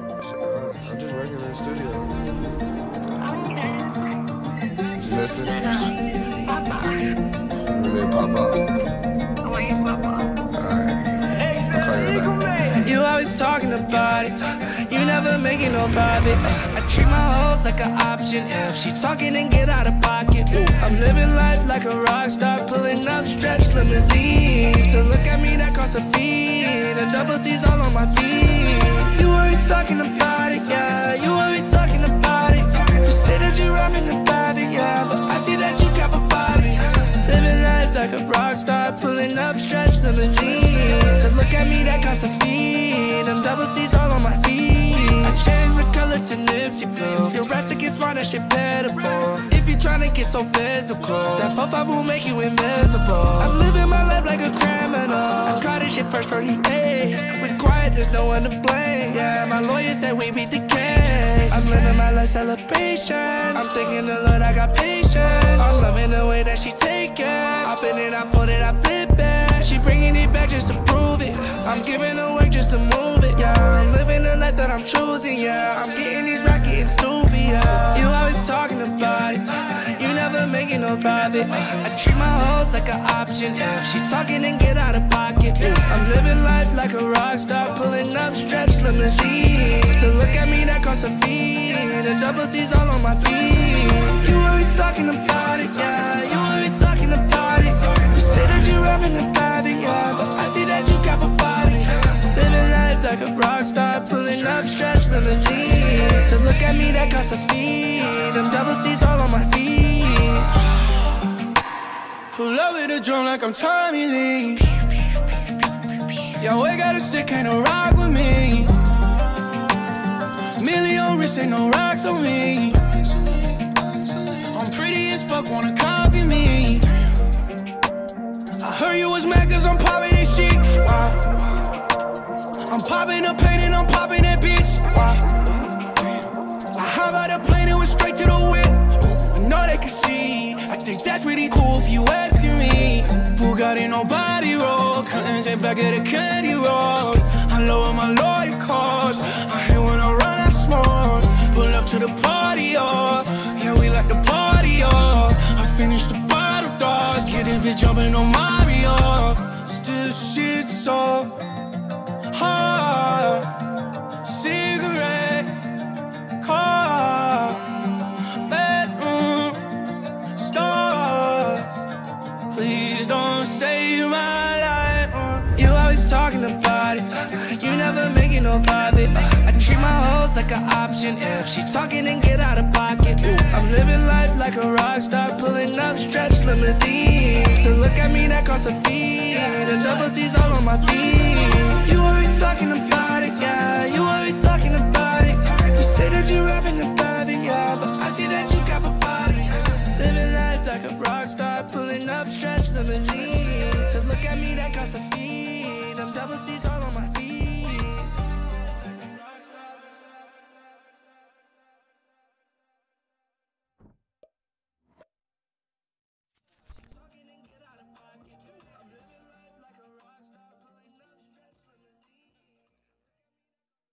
I'm just working in the studio. Okay. You listening? Papa. When they pop up. When you pop up. Alright. I'll call you back. You always talking about it. You never making no profit. I treat my hoes like an option. If she talking, then get out of pocket. I'm living life like a rock star, pulling up stretch limousine. To look at me, that costs a fee. The double C's all on my feet. You always talking about it, yeah. You always talking about it. You say that you rapping about it, yeah. But I see that you got a body. Living life like a rock star, pulling up stretch limousine. To look at me, that costs a fee. Them double C's all on my feet. I changed the color to Nipsey blue. Your rest to get smart, that shit pitiful. If you tryna get so physical, that 4-5 will make you invisible. I'm living my life like a criminal. I caught this shit first 48. We quiet, there's no one to blame. Yeah, my lawyer said we beat the case. I'm living my life celebration. I'm thinking the Lord, I got patience. I'm loving the way that she take it. I been it, I put it, I flip it. She bringing it back just to prove it. I'm giving her work just to move it, yeah. I'm living the life that I'm choosing, yeah. I'm getting these racks, getting stupid, yeah. You always talking about it. You never making no profit. I treat my hoes like an option. If she talking, then get out of pocket. I'm living life like a rock star, pulling up stretch limousine. To look at me, that costs a fee. The double C's all on my feet. You always talking about it, yeah. You always talking about it. You say that you rapping about it, yeah. But I see that you got a body. Living life like a rock star, pulling up stretch limousine. To look at me, that costs a fee. Them double C's all on my feet. Pull up with a drum like I'm Tommy Lee. Yaweh got a stick, ain't no rock with me. Million wrist, ain't no rocks on me. I'm pretty as fuck, wanna copy me. I heard you was mad cause I'm popping this shit. Wow. I'm popping the pain and I'm popping that bitch. Wow. I hop out the plane and went straight to the whip. I know they can see. I think that's pretty cool if you asking me. Bugatti, nobody roll. Curtains in back of the candy roll. I lower my lawyer calls. I hate when I run out smoke. Pull up to the party, oh. Yeah, we like the party, oh. I finished the bottle, dog. Get this bitch jumping on Mario. Still shit so hard. Cigarette, car, bedroom, stars. Please don't save my life. You always talking about it. You never making no profit. I treat my hoes like an option. If she talking, then get out of pocket. I'm living life like a rock star, pulling up stretch limousine. To look at me, that costs a fee. The double C's all on my feet. You always talking about it, yeah. You always talking about it. You say that you rapping about it, yeah. But I see that you got a body. Living life like a rock star, pulling up stretch limousine. To look at me, that costs a fee. Them double C's all on my feet.